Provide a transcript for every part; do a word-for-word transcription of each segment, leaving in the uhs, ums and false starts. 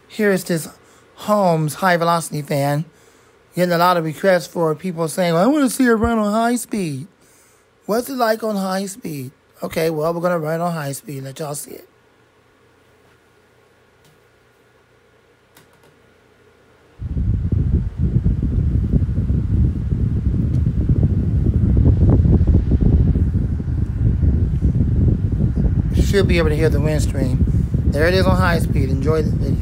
Here is this Holmes high velocity fan. Getting a lot of requests for people saying, well, I want to see it run on high speed. What's it like on high speed? Okay, well, we're going to run on high speed. Let y'all see it. You should be able to hear the wind stream. There it is on high speed. Enjoy this video.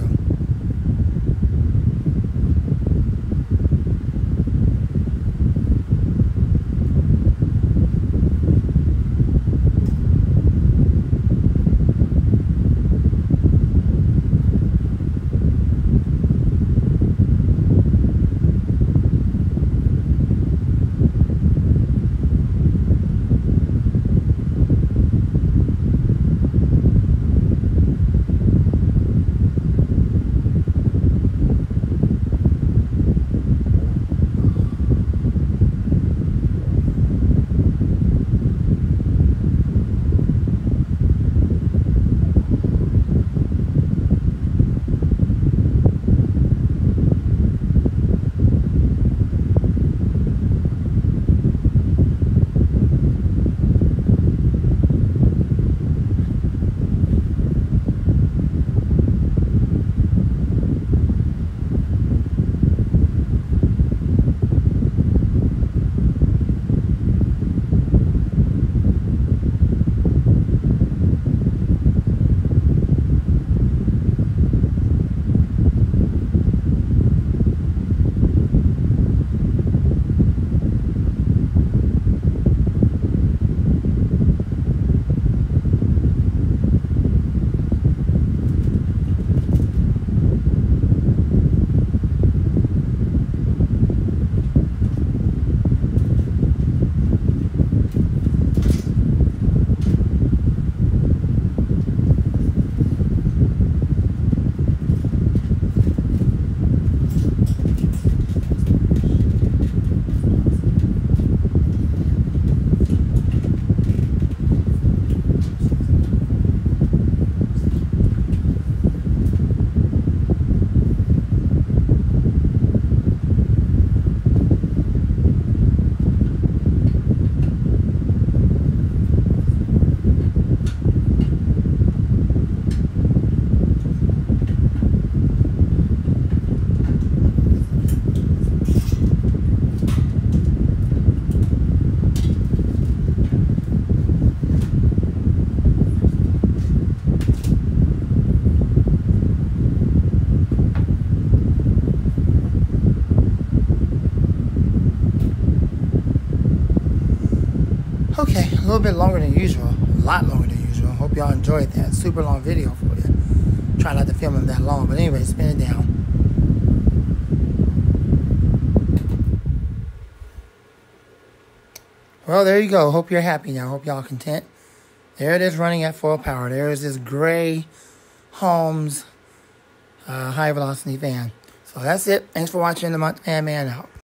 Okay, a little bit longer than usual. A lot longer than usual. Hope y'all enjoyed that. Super long video for you. Try not to film it that long. But anyway, spin it down. Well, there you go. Hope you're happy now. Hope y'all content. There it is running at full power. There is this gray Holmes uh, high velocity fan. So that's it. Thanks for watching the Montana Man out.